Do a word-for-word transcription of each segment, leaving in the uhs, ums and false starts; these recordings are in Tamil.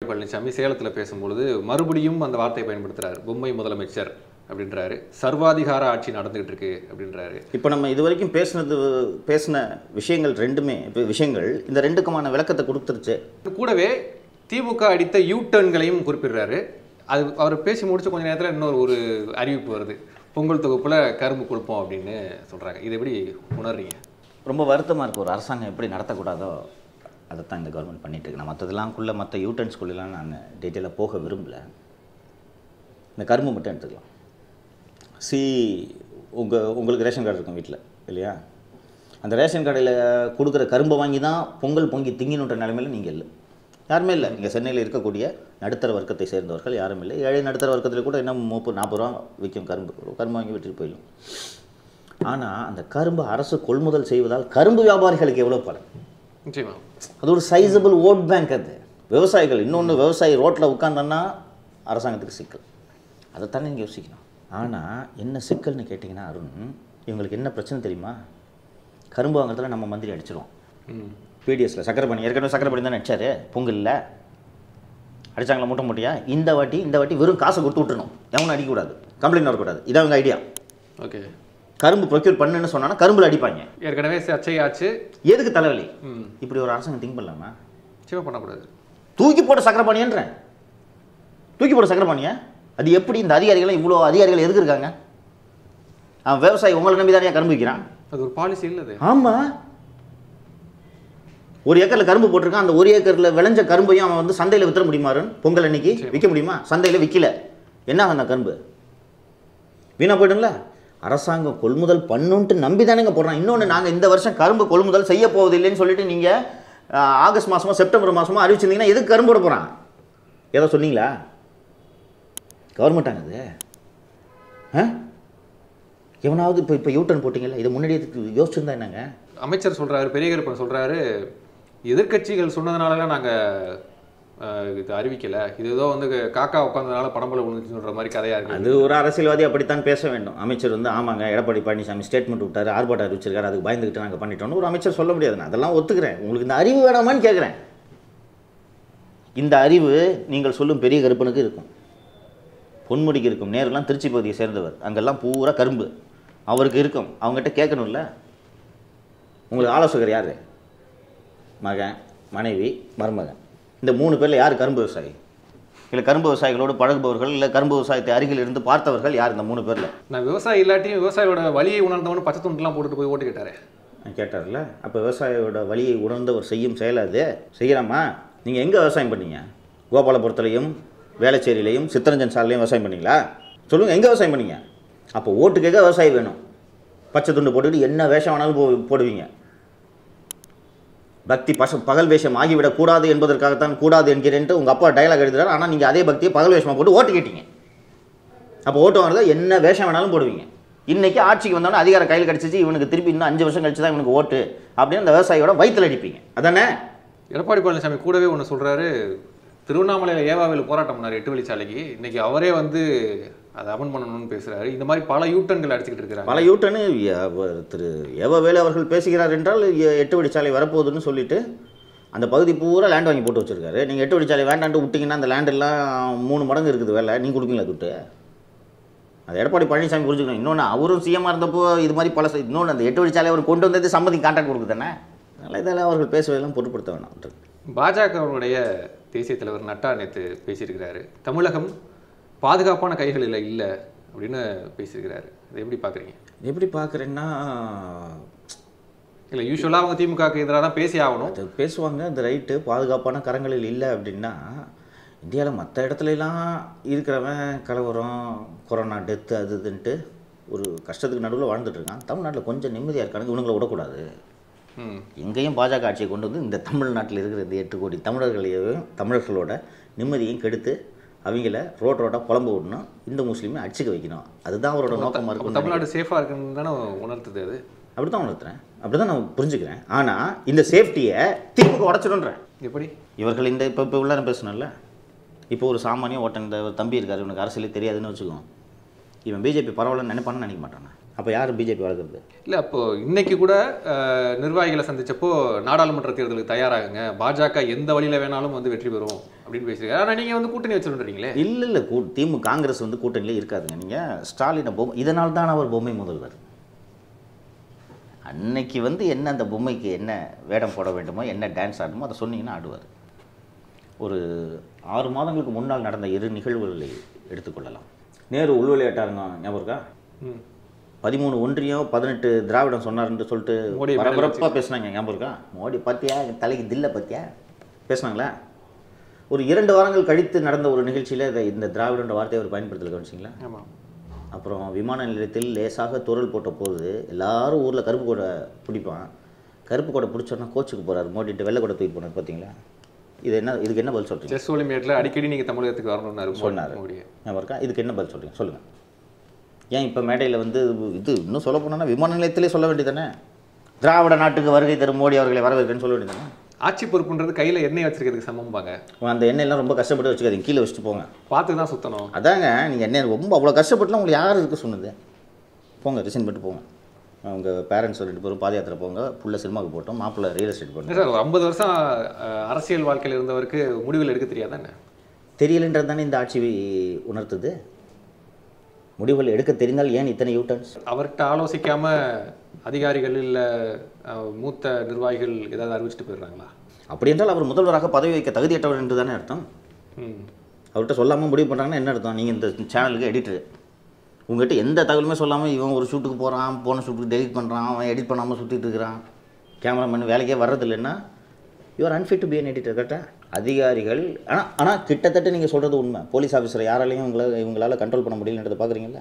பழனிசாமி சேலத்தில் பேசும்பொழுது மறுபடியும் அந்த வார்த்தையை பயன்படுத்துறாரு. பொம்மை முதலமைச்சர் அப்படின்றாரு. சர்வாதிகார ஆட்சி நடந்துகிட்டு இருக்கு அப்படின்றாரு. இப்போ நம்ம இது வரைக்கும் பேசினது பேசின விஷயங்கள் ரெண்டுமே இப்போ விஷயங்கள் இந்த ரெண்டுக்குமான விளக்கத்தை கொடுத்துருச்சு. கூடவே திமுக அடித்த யூ டர்ன்களையும் குறிப்பிடுறாரு. அது அவர் பேசி முடிச்ச கொஞ்ச நேரத்தில் இன்னொரு ஒரு அறிவிப்பு வருது. பொங்கல் தொகுப்பில் கரும்பு கொடுப்போம் அப்படின்னு சொல்கிறாங்க. இது எப்படி உணர்றீங்க? ரொம்ப வருத்தமாக இருக்குது. ஒரு அரசாங்கம் எப்படி நடத்தக்கூடாதோ அதைத்தான் இந்த கவர்மெண்ட் பண்ணிட்டு இருக்கு. நான் மற்றதெல்லாம்குள்ளே மற்ற யூட்டர்ன்ஸ்குள்ளெலாம் நான் டீட்டெயிலாக போக விரும்பலை. இந்த கரும்பு மட்டும் எடுத்துக்கலாம். சி உங்கள் உங்களுக்கு ரேஷன் கார்டு இருக்கும் வீட்டில் இல்லையா? அந்த ரேஷன் கடையில் கொடுக்குற கரும்பை வாங்கி தான் பொங்கல் பொங்கி திங்கினுன்ற நிலைமையில் நீங்கள் இல்லை, யாருமே இல்லை. இங்கே சென்னையில் இருக்கக்கூடிய நடுத்தர வர்க்கத்தை சேர்ந்தவர்கள் யாரும் இல்லை. ஏழை நடுத்தர வர்க்கத்தில் கூட இன்னும் முப்பது நாற்பது ரூபா விற்கும் கரும்பு. கரும்பு வாங்கி விட்டுட்டு போயிடும். ஆனால் அந்த கரும்பு அரசு கொள்முதல் செய்வதால் கரும்பு வியாபாரிகளுக்கு எவ்வளோ பலன்? நிச்சயமாக அது ஒரு சைஸபிள் ஓட் பேங்க். அது விவசாயிகள் இன்னொன்று விவசாயி ரோட்டில் உட்காந்தோன்னா அரசாங்கத்துக்கு சிக்கல். அதைத்தானே நீங்கள் யோசிக்கணும். ஆனால் என்ன சிக்கல்னு கேட்டிங்கன்னா அருண், இவங்களுக்கு என்ன பிரச்சனை தெரியுமா? கரும்பு வாங்குறதுல நம்ம மந்திரி அடிச்சிருவோம். பிடிஎஸில் சக்கரை பண்ணி ஏற்கனவே சக்கரை பண்ணி தானே அடிச்சாரு பொங்கலில். அடித்தாங்களா மூட்டை மூட்டையா? இந்த வாட்டி இந்த வாட்டி வெறும் காசை கொடுத்து விட்டுணும். எவனும் அடிக்கக்கூடாது, கம்ப்ளைண்ட் வரக்கூடாது. இதான் அவங்க ஐடியா. ஓகே, கரும்பு ப்ரொக்யூர் பண்ணுன்னு சொன்னா கரும்புல அடிப்பாங்க. ஏற்கனவே சர்ச்சையாச்சு. எதுக்கு தலைவலி? இப்படி ஒரு அரசாங்கம் திங்க் பண்ணலாமா? சிவ பண்ணக்கூடாது. தூக்கி போட்ட சக்கரை பானியன்றேன். தூக்கி போட்ட சக்கரை பானியா? அது எப்படி? இந்த அதிகாரிகள் இவ்வளோ அதிகாரிகள் எதுக்கு இருக்காங்க? அவன் விவசாயி உங்களை நம்பி தானே கரும்பு விற்கிறான். அது ஒரு பாலிசி இல்லை. ஆமாம், ஒரு ஏக்கரில் கரும்பு போட்டிருக்கான். அந்த ஒரு ஏக்கரில் விளைஞ்ச கரும்பையும் அவன் வந்து சந்தையில் விற்ற முடியுமாருன்னு பொங்கல் அன்னைக்கு விற்க முடியுமா? சந்தையில் விற்கல, என்ன அந்த கரும்பு வீணா போய்டும்ல. அரசாங்கம் கொள்முதல் பண்ணுன்ட்டு நம்பி தானேங்க போடுறான். இன்னொன்று, நாங்கள் இந்த வருஷம் கரும்பு கொள்முதல் செய்ய போவதில்லைன்னு சொல்லிட்டு நீங்கள் ஆகஸ்ட் மாதமோ செப்டம்பர் மாதமோ அறிவிச்சிருந்தீங்கன்னா எதுக்கு கரும்பு போட போகிறான்? ஏதோ சொன்னீங்களா? கவர்மெண்ட்டாங்க அது. ஆ எவனாவது இப்போ இப்போ யூட்டர்ன் போட்டிங்கல்ல, இதை முன்னாடி யோசிச்சிருந்தா என்னங்க? அமைச்சர் சொல்கிறாரு, பெரிய கருப்பன் சொல்கிறாரு, எதிர்கட்சிகள் சொன்னதுனாலலாம் நாங்கள் இது அறிவிக்கலை, இது ஏதோ வந்து காக்கா உட்காந்ததுனால படம்பல விழுந்துச்சுன்ற மாதிரி கதையாக இருக்குது. அது ஒரு அரசியல்வாதி அப்படித்தான் பேச வேண்டும். அமைச்சர் வந்து ஆமாங்க எடப்பாடி பழனிசாமி ஸ்டேட்மெண்ட் விட்டார், ஆர்ப்பாட்டம் அறிவிச்சிருக்காரு, அதுக்கு பயந்துக்கிட்டு நாங்கள் பண்ணிட்டோம்னு ஒரு அமைச்சர் சொல்ல முடியாது. நான் அதெல்லாம் ஒத்துக்கிறேன். உங்களுக்கு இந்த அறிவு வேணாமான்னு கேட்குறேன். இந்த அறிவு நீங்கள் சொல்லும் பெரிய கருப்பனுக்கு இருக்கும், பொன்முடிக்கு இருக்கும். நேரெல்லாம் திருச்சி பகுதியை சேர்ந்தவர், அங்கெல்லாம் பூரா கரும்பு அவருக்கு இருக்கும். அவங்ககிட்ட கேட்கணும்ல. உங்களுக்கு ஆலோசகர் யார்? மகன், மனைவி, மருமகன். இந்த மூணு பேரில் யார் கரும்பு விவசாயி? இல்லை கரும்பு விவசாயிகளோடு பழகுபவர்கள், இல்லை கரும்பு விவசாயத்தை அருகில் இருந்து பார்த்தவர்கள் யார்? இந்த மூணு பேரில். நான் விவசாயி இல்லாட்டியும் விவசாயியோட வழியை உணர்ந்தவனு பச்சை துண்டுலாம் போட்டுட்டு போய் ஓட்டு கேட்டார். கேட்டார்ல. அப்போ விவசாயியோட வழியை உணர்ந்தவர் செய்யும் செயலாது செய்யலாமா? நீங்கள் எங்கே விவசாயம் பண்ணீங்க? கோபாலபுரத்துலையும் வேளச்சேரியிலையும் சித்தரஞ்சன் சாலையும் விவசாயம் பண்ணீங்களா? சொல்லுங்கள், எங்கே விவசாயம் பண்ணீங்க? அப்போ ஓட்டு கேட்க விவசாயி வேணும். பச்சை துண்டு போட்டுட்டு என்ன வேஷம் வேணாலும் போ போடுவீங்க. பக்தி பச பகல் வேஷம் ஆகிவிடக்கூடாது என்பதற்காகத்தான் கூடாது என்கிறேன்ட்டு உங்கள் அப்பா டைலாக் எழுதுறாரு. ஆனால் நீங்கள் அதே பக்தியை பகல் வேஷமாக போட்டு ஓட்டு கேட்டீங்க. அப்போ ஓட்டு வாங்குறத என்ன வேஷம் வேணாலும் போடுவீங்க. இன்றைக்கி ஆட்சிக்கு வந்தோடனே அதிகாரம் கையில் கிடச்சிச்சு, இவனுக்கு திருப்பி இன்னும் அஞ்சு வருஷம் கழிச்சு தான் இவனுக்கு ஓட்டு அப்படின்னு அந்த விவசாயியோட வயிற்றில் அடிப்பீங்க. அதானே? எடப்பாடி பழனிசாமி கூடவே ஒன்று சொல்கிறாரு, திருவண்ணாமலையில் ஏவாவில் போராட்டம் பண்ணார் எட்டு வழிச்சாலைக்கு, இன்றைக்கி அவரே வந்து அதை அமன் பண்ணணும்னு பேசுகிறாரு. இந்த மாதிரி பல யூட்டன்கள் அடிச்சுக்கிட்டு இருக்கிறாங்க. பல யூட்டனு திரு ஏவவேலு அவர்கள் பேசுகிறார் என்றால் எட்டு வழிச்சாலை வரப்போகுதுன்னு சொல்லிட்டு அந்த பகுதி பூரா லேண்ட் வாங்கி போட்டு வச்சுருக்காரு. நீங்கள் எட்டு வழிச்சாலை வேண்டான்ட்டு விட்டிங்கன்னா அந்த லேண்டெல்லாம் மூணு மடங்கு இருக்குது வேலை, நீங்கள் கொடுப்பீங்களா துட்டு? அது எடப்பாடி பழனிசாமி புரிஞ்சுக்கணும். இன்னொன்று, அவரும் சிஎம்மாக இருந்தப்போ இது மாதிரி பல இன்னொன்று அந்த எட்டு வழிச்சாலை அவர் கொண்டு வந்தது சம்மதி கான்ட்ராக்ட் கொடுக்கு தானே. அதனால் இதெல்லாம் அவர்கள் பேசுவதெல்லாம் பொருட்படுத்த வேணாம். பாஜகவுடைய தேசிய தலைவர் நட்டா நேற்று பேசியிருக்கிறாரு. தமிழகம் பாதுகாப்பான கைகளில் இல்லை அப்படின்னு பேசியிருக்கிறாரு. அதை எப்படி பார்க்குறீங்க? எப்படி பார்க்குறேன்னா, இல்லை யூஸ்வலாக அவங்க திமுகவுக்கு எதிராக தான் பேசி ஆகணும். அது பேசுவாங்க, அந்த ரைட்டு. பாதுகாப்பான கரங்களில் இல்லை அப்படின்னா, இந்தியாவில் மற்ற இடத்துலலாம் இருக்கிறவன் கலவரம், கொரோனா, டெத்து, அது இதுன்ட்டு ஒரு கஷ்டத்துக்கு நடுவில் வாழ்ந்துட்டுருக்கான். தமிழ்நாட்டில் கொஞ்சம் நிம்மதியாக இருக்கானுங்க. இவனுங்களை விடக்கூடாது. எங்கேயும் பாஜக ஆட்சியை கொண்டு வந்து இந்த தமிழ்நாட்டில் இருக்கிற இந்த எட்டு கோடி தமிழர்களையும் தமிழர்களோட நிம்மதியையும் கெடுத்து அவங்கள ரோட் ரோட்டாக புலம்பு விடணும், இந்த முஸ்லீமை அடிச்சுக்க வைக்கணும். அதுதான் அவரோட நோக்கமாக இருக்கும். தமிழ்நாடு சேஃபாக இருக்குன்னு தானே உணர்த்துது. அது அப்படி தான் உணர்த்துறேன், அப்படி தான் நான் புரிஞ்சுக்கிறேன். ஆனால் இந்த சேஃப்டியை திமுக உடச்சிடுன்றேன். எப்படி? இவர்கள் இந்த இப்போ இப்போ உள்ள பேசணும்ல, இப்போ ஒரு சாமானிய ஓட்டன் இந்த தம்பி இருக்கார், இவனுக்கு அரசியலே தெரியாதுன்னு வச்சுக்கோம். இவன் பிஜேபி பரவாயில்லன்னு நினைப்பான்னு நினைக்க மாட்டானே. அப்போ யார் பிஜேபி வளர்க்குறது? இல்லை, அப்போ இன்னைக்கு கூட நிர்வாகிகளை சந்திச்சப்போ நாடாளுமன்ற தேர்தலுக்கு தயாராகுங்க, பாஜக எந்த வழியில் வேணாலும் வந்து வெற்றி பெறும் அப்படின்னு பேசியிருக்காரு. ஆனால் நீங்கள் வந்து கூட்டணி வச்சுருன்றீங்களே. இல்லை இல்லை கூ திமுக காங்கிரஸ் வந்து கூட்டணியிலே இருக்காதுங்க. நீங்கள் ஸ்டாலினை பொம்மை, இதனால் தான் அவர் பொம்மை முதல்வர். அன்னைக்கு வந்து என்ன அந்த பொம்மைக்கு என்ன வேடம் போட வேண்டுமோ, என்ன டான்ஸ் ஆடணுமோ அதை சொன்னீங்கன்னா ஆடுவார். ஒரு ஆறு மாதங்களுக்கு முன்னால் நடந்த இரு நிகழ்வுகளை எடுத்துக்கொள்ளலாம். நேரு உள் விளையாட்டாருங்க ஞாபகம் இருக்கா? பதிமூணு ஒன்றியம் பதினெட்டு திராவிடம் சொன்னார்ன்னு சொல்லிட்டு பரபரப்பாக பேசினாங்க ஞாபகம் இருக்கா? மோடி பத்தியா தலைக்கு தில்லை பத்தியா பேசினாங்களா? ஒரு இரண்டு வாரங்கள் கழித்து நடந்த ஒரு நிகழ்ச்சியில் இதை இந்த திராவிடன்ற வார்த்தையை அவர் பயன்படுத்தலை, கவனிச்சிங்களா? ஆமாம். அப்புறம் விமான நிலையத்தில் லேசாக துரல் போட்ட போது எல்லாரும் ஊரில் கருப்பு கொடை பிடிப்பான், கருப்பு கொடை பிடிச்சோன்னா கோச்சுக்கு போகிறார் மோடிட்டு வெள்ளை கொடை தூக்கி போனார். பார்த்தீங்களா? இது என்ன, இதுக்கு என்ன பதில் சொல்கிறீங்க? செஸ் ஒலிம்பியாட்டில் அடிக்கடி நீங்கள் தமிழகத்துக்கு வரணும்னு சொன்னார் ஞாபகம் இருக்கா? இதுக்கு என்ன பதில் சொல்கிறீங்க சொல்லுங்கள். ஏன் இப்போ மேடையில் வந்து இது இன்னும் சொல்ல போனோன்னா விமான நிலையத்திலே சொல்ல வேண்டியதானே, திராவிட நாட்டுக்கு வருகை தரும் மோடி அவர்களை வரவேற்கன்னு சொல்ல வேண்டியதானே? ஆட்சி பொறுப்புன்றது கையில் எண்ணெய் வச்சிருக்கிறதுக்கு சமம்பாங்க. அந்த எண்ணெயெல்லாம் ரொம்ப கஷ்டப்பட்டு வச்சுக்காதீங்க, கீழே வச்சுட்டு போங்க, பார்த்து தான் சுற்றணும். அதாங்க நீங்கள் எண்ணெய் ரொம்ப அவ்வளோ கஷ்டப்பட்டுலாம் உங்களுக்கு யார் இருக்க சொன்னது? போங்க, ரிசைன் பண்ணிட்டு போங்க. அவங்க பேரண்ட்ஸ் ரெண்டு பேரும் பாத யாத்திரை போங்க, புள்ள சினிமாவுக்கு போட்டோம், மாப்பிள்ளை ரியல் எஸ்டேட் போட்டோம். சார், ஒரு ஐம்பது வருஷம் அரசியல் வாழ்க்கையில் இருந்தவருக்கு முடிவில் எடுக்க தெரியாதானே? தெரியலன்றது தானே இந்த ஆட்சி உணர்த்துது. முடிவுகள் எடுக்க தெரிந்தால் ஏன் இத்தனை யூட்டர்ன்ஸ்? அவர்கிட்ட ஆலோசிக்காம அதிகாரிகள் இல்லை மூத்த நிர்வாகிகள் ஏதாவது அறிவிச்சுட்டு போயிடுறாங்களா? அப்படி என்றால் அவர் முதல்வராக பதவி வைக்க தகுதியற்றவர் என்று தானே அர்த்தம். அவர்கிட்ட சொல்லாமல் முடிவு பண்ணுறாங்கன்னா என்ன அர்த்தம்? நீங்கள் இந்த சேனலுக்கு எடிட்டரு, உங்கள்கிட்ட எந்த தகவலுமே சொல்லாமல் இவன் ஒரு ஷூட்டுக்கு போகிறான், போன ஷூட்டுக்கு டெலிட் பண்ணுறான், அவன் எடிட் பண்ணாமல் சுற்றிட்டு இருக்கிறான், கேமராமேன் வேலைக்கே வர்றது இல்லைன்னா you are unfit to be an editor. கரெக்டாக? அதிகாரிகள் ஆனால் ஆனால் கிட்டத்தட்ட நீங்கள் சொல்கிறது உண்மை. போலீஸ் ஆஃபீஸரை யாராலையும் இவங்களை இவங்களால் கண்ட்ரோல் பண்ண முடியலன்றதை பார்க்குறீங்களா?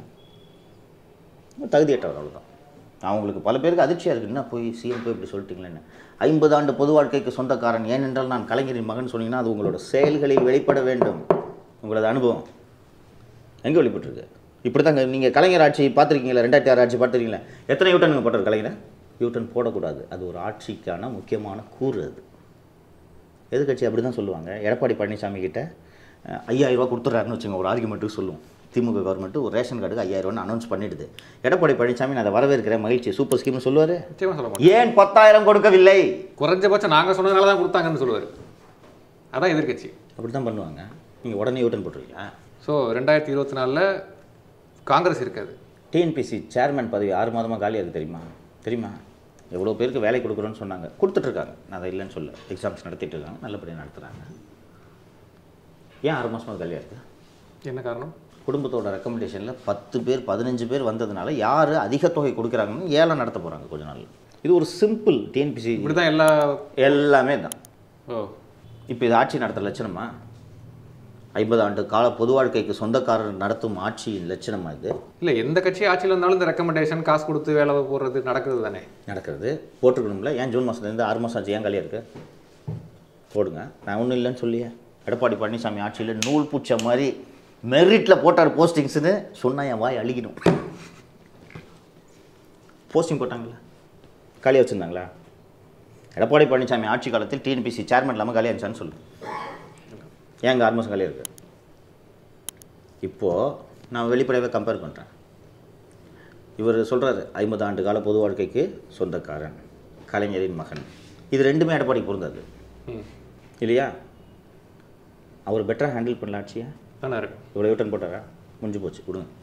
தகுதியற்றவர், அவ்வளோதான். அவங்களுக்கு பல பேருக்கு அதிர்ச்சியாக இருக்குது, என்ன போய் சிஎம் போய் இப்படி சொல்லிட்டீங்களேன்னு. ஐம்பது ஆண்டு பொது வாழ்க்கைக்கு சொந்தக்காரன், ஏனென்றால் நான் கலைஞரின் மகன் சொன்னீங்கன்னா அது உங்களோட செயல்களில் வெளிப்பட வேண்டும். உங்களோட அனுபவம் எங்கே வெளிப்பட்டுருக்கு? இப்படி தாங்க நீங்கள் கலைஞர் ஆட்சி பார்த்துருக்கீங்களா? ரெண்டாயிரத்தி ஆறு ஆட்சி பார்த்துருக்கீங்களா? எத்தனை யூட்டன் போட்டார் கலைஞர்? யூட்டன் போடக்கூடாது, அது ஒரு ஆட்சிக்கான முக்கியமான கூறு. அது எதிர்கட்சி அப்படி தான் சொல்லுவாங்க. எடப்பாடி பழனிசாமி கிட்ட ஐயாயிரம் ரூபா கொடுத்துட்றாருன்னு வச்சுங்க, ஒரு ஆர்குமெண்ட்டுக்கு சொல்லுவோம். திமுக கவர்மெண்ட்டு ஒரு ரேஷன் கார்டுக்கு ஐயாயிரம் ரூபான்னு அனௌன்ஸ் பண்ணிடுது. எடப்பாடி பழனிசாமி நான் அதை வரவேற்கிறேன், மகிழ்ச்சி, சூப்பர் ஸ்கீம்னு சொல்லுவார். ஏன் பத்தாயிரம் கொடுக்கவில்லை? குறைஞ்சபட்சம் நாங்கள் சொன்னதுனால தான் கொடுத்தாங்கன்னு சொல்லுவார். அதான் எதிர்கட்சி அப்படி தான் பண்ணுவாங்க. நீங்கள் உடனே யூட்டன் போட்டுருவீங்களா? ஸோ ரெண்டாயிரத்தி இருபத்தி நாலில் காங்கிரஸ் இருக்காது. டிஎன்பிசி சேர்மேன் பதவி ஆறு மாதமாக காலியாக இருக்குது, தெரியுமா? தெரியுமா? எவ்வளோ பேருக்கு வேலை கொடுக்குறோன்னு சொன்னாங்க, கொடுத்துட்ருக்காங்க. நான் அதை இல்லைன்னு சொல்ல, எக்ஸாம்ஸ் நடத்திட்டு இருக்காங்க, நல்லபடியாக நடத்துகிறாங்க. ஏன் ஆறு மாதமாக காலியாக இருக்குது? என்ன காரணம்? குடும்பத்தோட ரெக்கமெண்டேஷனில் பத்து பேர் பதினஞ்சு பேர் வந்ததுனால யார் அதிக தொகை கொடுக்குறாங்கன்னு ஏலம் நடத்த போகிறாங்க கொஞ்ச நாள். இது ஒரு சிம்பிள் டிஎன்பிசி. இப்படி தான் எல்லா எல்லாமே தான். ஓ, இப்போ இது ஆட்சி நடத்துகிற லட்சணமா? ஐம்பது ஆண்டு கால பொது வாழ்க்கைக்கு சொந்தக்காரர் நடத்தும் ஆட்சியின் லட்சணமா இது? இல்லை, எந்த கட்சி ஆட்சியில் இருந்தாலும் இந்த ரெக்கமெண்டேஷன் காசு கொடுத்து வேலை போடுறது நடக்கிறது தானே. நடக்கிறது போட்டுக்கணும்ல. ஏன் ஜூன் மாதத்துலேருந்து ஆறு மாதம் ஆச்சு, ஏன் காலியாக இருக்குது? போடுங்க, நான் ஒன்றும் இல்லைன்னு சொல்லியே. எடப்பாடி பழனிசாமி ஆட்சியில் நூல் பூச்ச மாதிரி மெரிட்டில் போட்டார் போஸ்டிங்ஸ்னு சொன்னால் என் வாய் அழிக்கணும். போஸ்டிங் போட்டாங்களா? காலியாக வச்சுருந்தாங்களா? எடப்பாடி பழனிசாமி ஆட்சி காலத்தில் டிஎன்பிசி சேர்மன் இல்லாமல் காலியாக இருந்துச்சான்னு சொல்லு. ஏங்க ஆறு மாதம் காலியாக இருக்குது? இப்போது நான் வெளிப்படையாக கம்பேர் பண்ணுறேன். இவர் சொல்கிறாரு ஐம்பது ஆண்டு கால பொது வாழ்க்கைக்கு சொந்தக்காரன், கலைஞரின் மகன். இது ரெண்டுமே எடப்பாடிக்கு பொருந்தாது இல்லையா? அவர் பெட்டராக ஹேண்டில் பண்ணல ஆட்சியை. இவ்வளோ யூட்டன் போட்டாரா? முடிஞ்சு போச்சு, விடுங்க.